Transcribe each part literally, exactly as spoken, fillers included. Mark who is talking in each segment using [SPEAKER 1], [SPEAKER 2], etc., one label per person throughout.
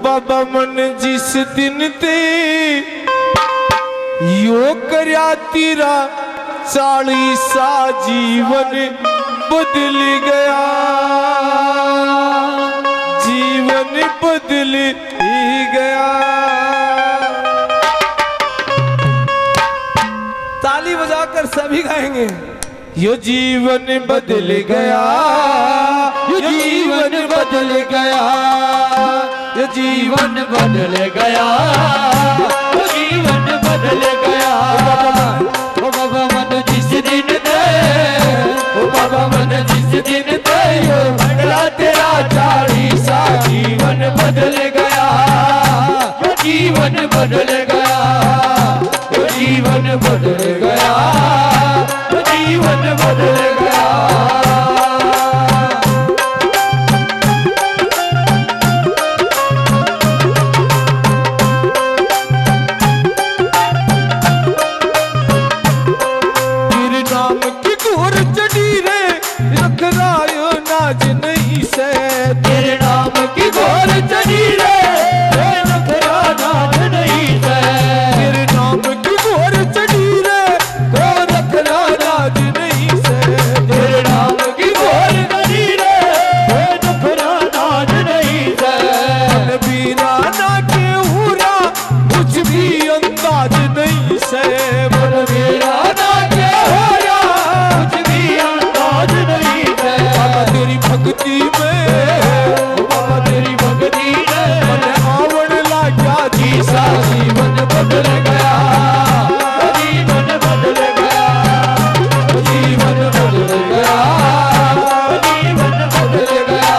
[SPEAKER 1] बाबा मन जिस दिन ते यो करया तेरा चालीसा जीवन बदल गया, जीवन बदल ही गया। ताली बजाकर सभी गाएंगे। यो जीवन बदल गया, यो जीवन बदल गया, यो जीवन बदल गया, यो जीवन बदल गया। ओ बाबा मन जिस दिन ते, ओ बाबा मन जिस दिन ते यो बदला तेरा चालीसा जीवन बदल गया, यो जीवन बदल गया, यो जीवन बदल गया, यो जीवन बदल गया। तेरे नाम की गोर चढ़ी रे, नखरा नाज नहीं से। तेरे नाम की गोर चढ़ी रे, को नखरा नाज नहीं से। तेरे नाम की गोर चढ़ी रे, नखरा नाज नहीं से। बीना ना के हुरा कुछ भी अंदाज नहीं से। बीना ना के हुरा कुछ भी अंदाज नहीं से। बाबा तेरी भक्ति में, जीवन बदल गया, जीवन बदल गया, जीवन बदल गया, जीवन बदल गया।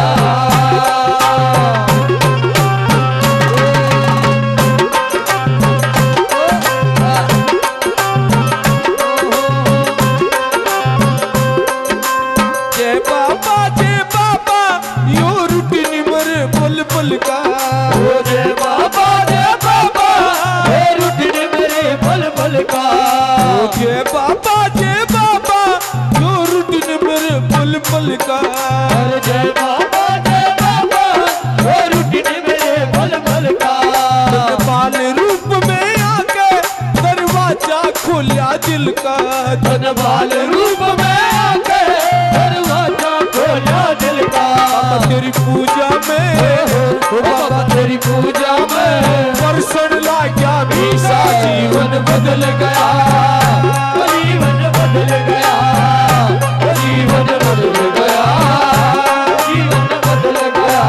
[SPEAKER 1] जय बाबा जय बाबा यो रूटीन मर पल पल का। जय बाबा जय बाबा ये रूटीन मेरे पल पल का। जय बाबा जय बाबा यो रूटीन मेरे पल पल का। जय बाबा जय बाबा ये रूटीन मेरे पल पल का। बाल रूप में आके दरवाजा खोला दिल का। धन बाल रूप में आके दरवाजा खोला दिल का। बाबा तेरी पूजा में, बाबा तेरी पूजा में वर्षण लाग्या भीषा जीवन बदल गया, जीवन बदल गया, जीवन बदल गया, जीवन बदल गया।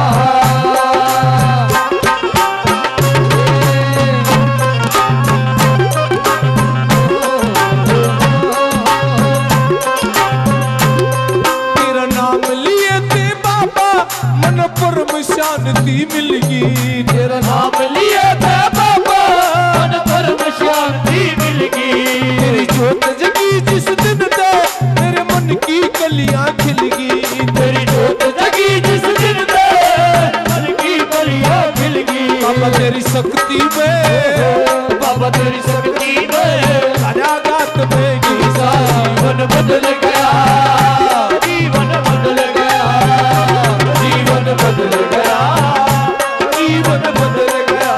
[SPEAKER 1] तेरा नाम लिए थे बाबा मन परम शांति मिलगी। तेरा नाम लिए थे बाबा मन परम शांति मिलगी। तेरी जोत जगी जिस दिन ते तेरे मन की कलियां खिलगी। तेरी जोत जगी जिस दिन ते मन की कलियां खिलगी। बाबा तेरी शक्ति में, बाबा तेरी शक्ति में कारागात में गीसा जीवन बदल गया, जीवन बदल गया, जीवन बदल गया, जीवन बदल गया।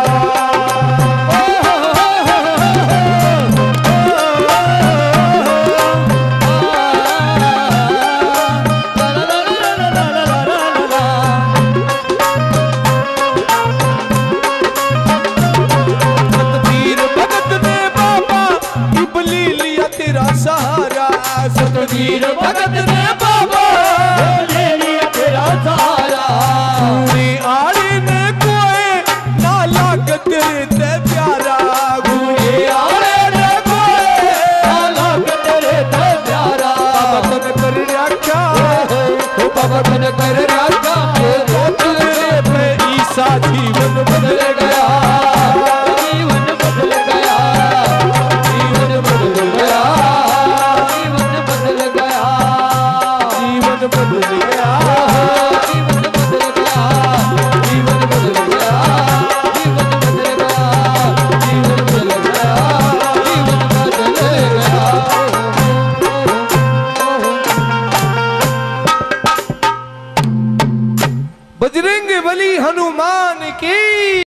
[SPEAKER 1] सतबीर भगत ने बाबा इबली लिया तेरा सहारा। सतबीर भगत ने बाबा ले लिया तेरा सहारा। आड़े ने कोए ना लागत तेरे ते प्यारा। गुए आड़े ने कोए ना लागत तेरे ते प्यारा। बाबा तन कर रखा, ओ बाबा तन कर रखा, तेरे पे ईसा जीवन बदल गया, जीवन बदल गया, जीवन बदल गया, जीवन बदल गया, जीवन बदल गया, जीवन बदल गया, जीवन बदल गया, जीवन बदल गया, जीवन बदल गया, जीवन बदल गया। बजरंग बली हनुमान के की।